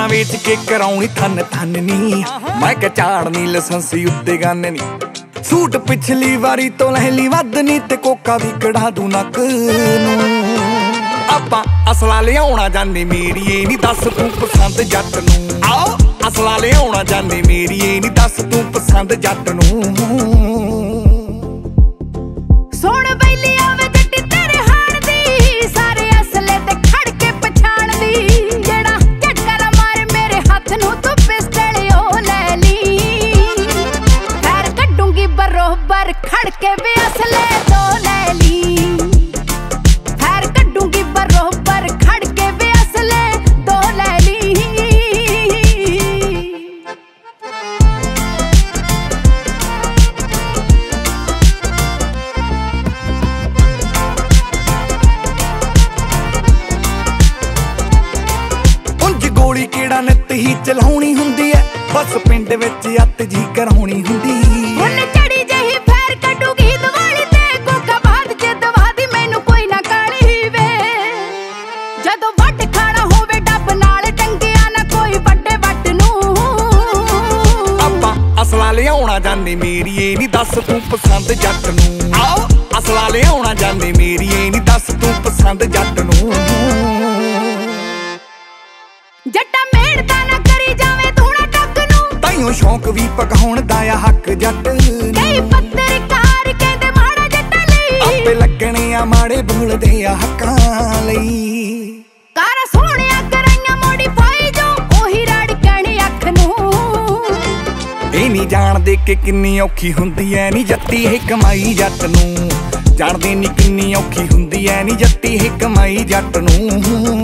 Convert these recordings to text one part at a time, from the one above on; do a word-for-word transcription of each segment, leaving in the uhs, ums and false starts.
ਵੇਚ के कराउणी थन थन नी। मैं क्या झाड़नी लाइसेंसी उत्ते गाने नी। सूट पिछली वारी तो लहली वध नी ते कोका भी कढ़ा दूं नक नूं। आपां असला लियाउणा जाने मेरी ये नी दस तूं पसंद जट नूं। आओ असला लियाउणा जाने मेरी ये नी दस तूं पसंद जट नूं। सोण बैली आवे जट्टी तेरे हाण दी, सारे असले ते खड़ के पछाण दी। जेड़ा झटका मारे मेरे हाथ नूं तू पिस्टल ओ ले ली। खैर कड्डूंगी बरोबर खड़ के वे असले तो ले ली। खैर कड्डूंगी बरोबर खड़ के वे असले तो ले ली। गोली केड़ा नित ही चलाउणी हुंदी है, बस पिंड विच अत जी कराउणी हुंदी। हुण चढ़ी जही फैर कड्डूगी दिवाली ते, कोका बाद च दवा दी मैनू कोई ना काली वे। जदों वट खाना होवे डब नाल टंगिया ना कोई वड्डे वट नूं। आपां असला लियाउणा जाने मेरी ये नी दस तूं पसंद जट नूं। आओ असला लियाउणा जाने मेरी ये नी दस तूं पसंद जट नूं। जट्टा मेहनत ना करी जावे धूना टक नूं, ताइयों शौक भी पकाउण दा आ हक जट। कई पत्रकार कहंदे माड़ा जट्टा लई, आपे लगणे आ माड़े बोलदे आ हक्कां लई। कारा सोहणिया कराइयां मॉडिफाई जो ओही रड़कणी अख नूं। ए नी जाणदे कि किन्नी औखी हुंदी ऐ नी जट्टी है कमाई जट नूं। जाणदे नी किन्नी औखी हुंदी ऐ नी जट्टी है कमाई जट नूं।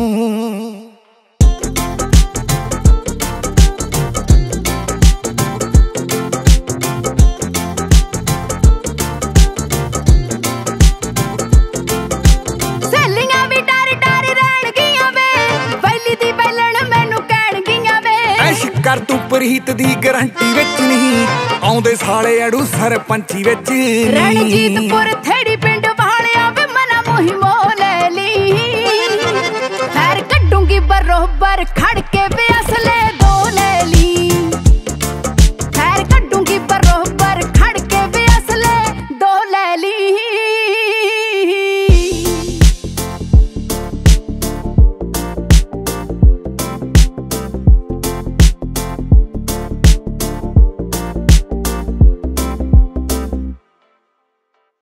कर तू प्रीत दी गारंटी विच नहीं, आउंदे साले अड़ू सरपंची विच। रणजीतपुर थेड़ी पिंड वालिया वे मना मोही मोह ले ली। खैर कड्डूंगी बरोबर खड़ के वे असले